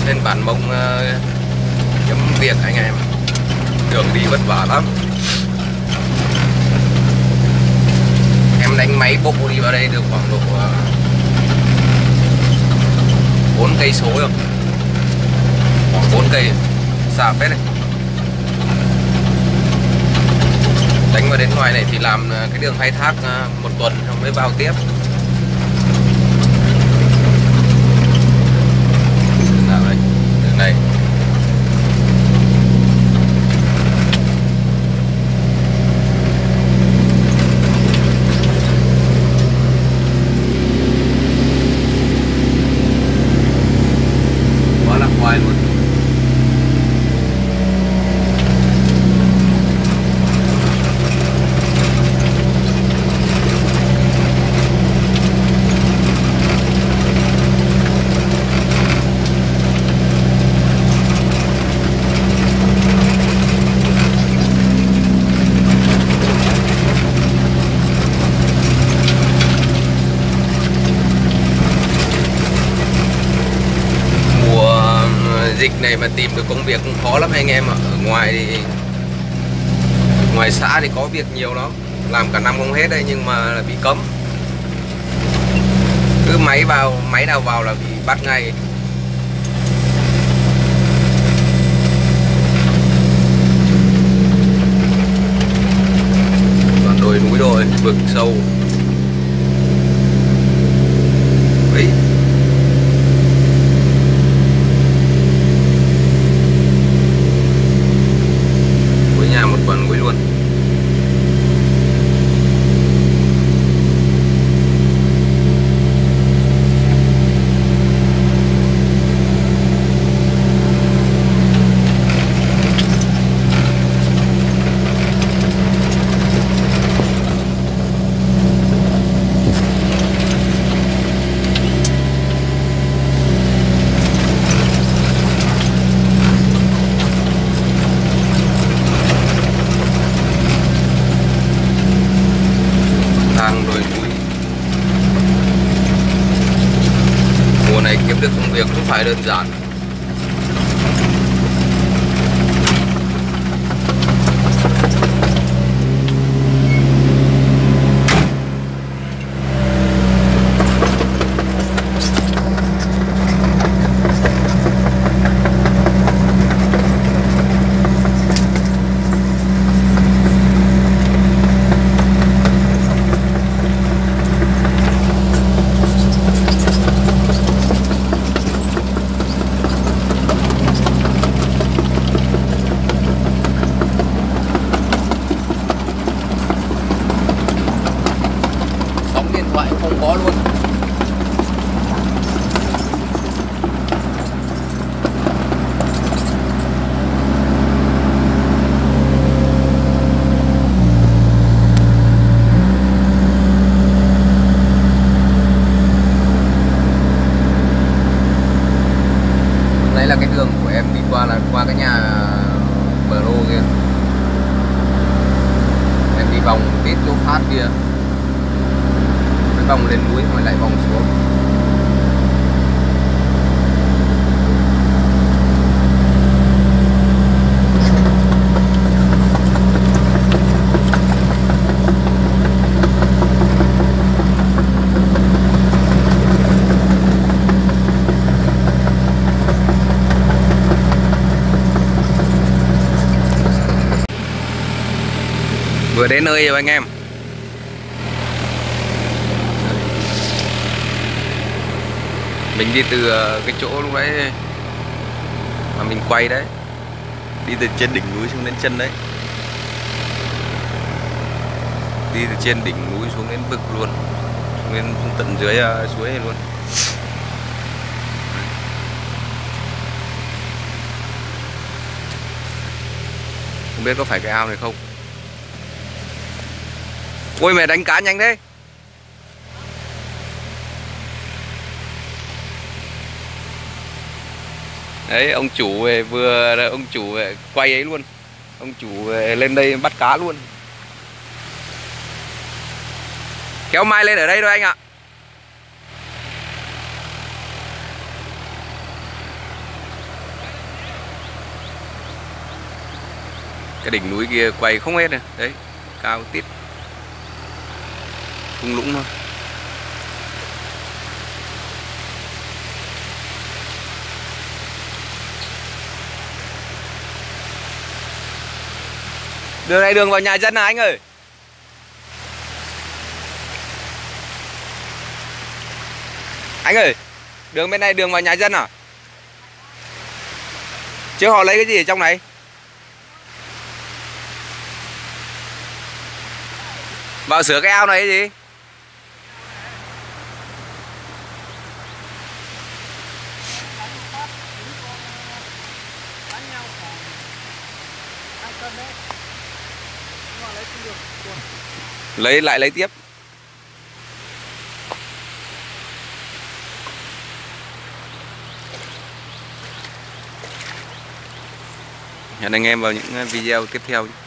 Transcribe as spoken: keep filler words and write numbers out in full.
lên bản mông uh, kiếm việc anh em. Đường đi vất vả lắm. Em đánh máy bộ đi vào đây được khoảng độ bốn cây số rồi. Khoảng bốn cây, xa phết đấy. Đánh vào đến ngoài này thì làm cái đường khai thác một tuần xong mới vào tiếp. Nào đây, đường này. Quá là khoai luôn. Dịch này mà tìm được công việc cũng khó lắm anh em ạ. Ở ngoài thì ngoài xã thì có việc nhiều lắm, làm cả năm không hết đây, nhưng mà bị cấm. Cứ máy vào, máy nào vào là bị bắt ngay. Toàn đồi núi rồi, vực sâu. Đấy. Một quán núi luôn. Mùa này kiếm được công việc cũng phải đơn giản. Không có luôn. Đấy là cái đường của em đi qua là qua cái nhà bờ lô kia. Em đi vòng tít chỗ phát kia, vòng lên núi rồi lại vòng xuống. Vừa đến nơi rồi anh em. Mình đi từ cái chỗ lúc đấy mà mình quay đấy, đi từ trên đỉnh núi xuống đến chân đấy, đi từ trên đỉnh núi xuống đến vực luôn, xuống đến tận dưới uh, suối này luôn. Không biết có phải cái ao này không. Ôi mày đánh cá nhanh đấy. Đấy, ông chủ về vừa ông chủ về quay ấy luôn. Ông chủ về lên đây bắt cá luôn. Kéo mai lên ở đây thôi anh ạ. Cái đỉnh núi kia quay không hết này. Đấy, cao tít. Thung lũng thôi. Đường này đường vào nhà dân à anh ơi? Anh ơi, đường bên này đường vào nhà dân à? Chứ họ lấy cái gì ở trong này? Vào sửa cái ao này cái gì? Lấy lại lấy tiếp. Hẹn anh em vào những video tiếp theo.